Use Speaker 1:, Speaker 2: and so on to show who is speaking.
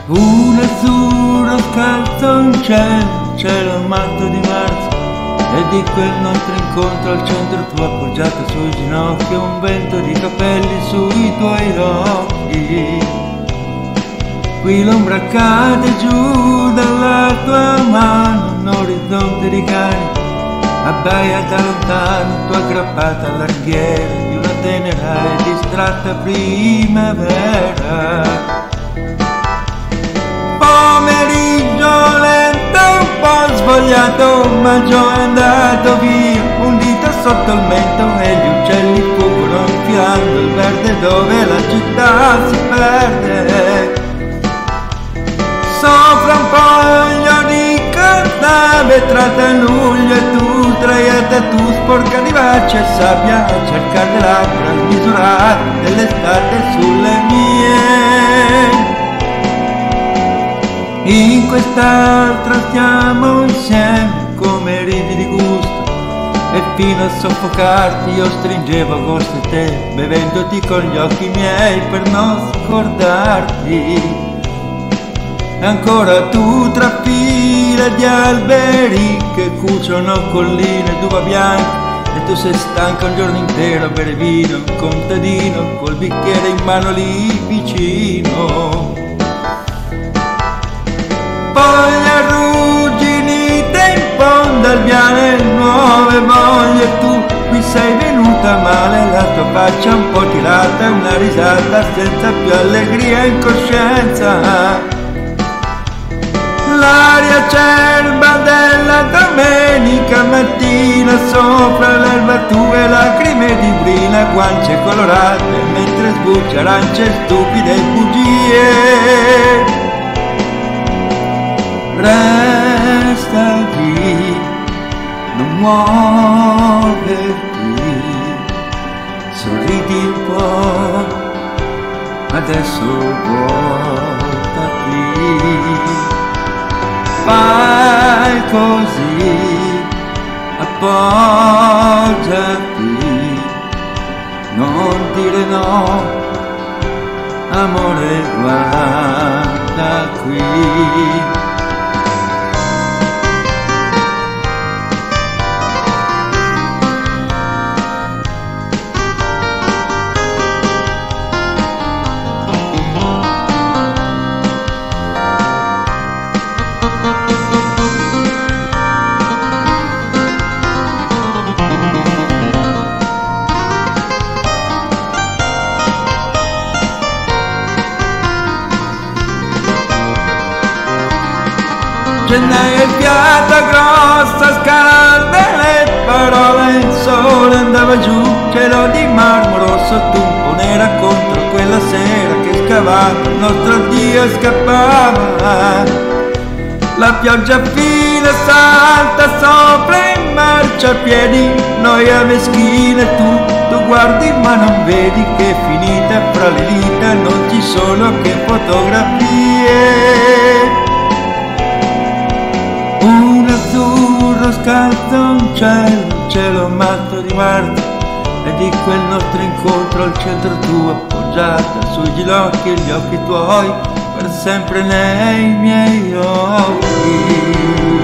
Speaker 1: Un azzurro scalzo in cielo matto di marzo, e di quel nostro incontro al centro tu appoggiata sui ginocchi, un vento di capelli sui tuoi occhi. Qui l'ombra cade giù dalla tua mano, un orizzonte di cani abbaia da lontano, tu aggrappata all'anghiera di una tenera e distratta primavera. Pomeriggio lento, un po' svogliato, maggio è andato via, un dito sotto il mento e gli uccelli fuggono infilando il verde dove la città si perde. Sopra un foglio di carta vetrata in luglio e tu traietta, tu sporca di baci e sabbia a cercare le labbra misurate dell'estate sulle mie. In quest'altra stiamo insieme come ridi di gusto, e fino a soffocarti io stringevo a gosto te, bevendoti con gli occhi miei per non scordarti. E ancora tu tra file di alberi che cuciono colline d'uva bianca, e tu sei stanca un giorno intero a bere vino, un contadino col bicchiere in mano lì vicino. Poi arrugginite in fondo al viale nuove voglie, tu qui sei venuta male, la tua faccia un po' tirata e una risata senza più allegria in coscienza. L'aria acerba della domenica mattina, sopra l'erba tue lacrime di brina, guance colorate mentre sbucci arance stupide e bugie. Resta qui, non muoverti, sorridi un po', adesso voltati. Fai così, appoggiati, non dire no, amore guarda qui. Gennaio il fiata grossa, scalda le parole, il sole andava giù, cielo di marmo rosso, tu un po' nera contro quella sera che scavava, il nostro addio scappava. La pioggia fila salta sopra in marciapiedi, noia meschina, tu guardi ma non vedi che è finita, fra le dita non ci sono che fotografie. Un azzurro scalzo un cielo matto di marzo, e di quel nostro incontro al centro tu appoggiata sui ginocchi e gli occhi tuoi per sempre nei miei occhi.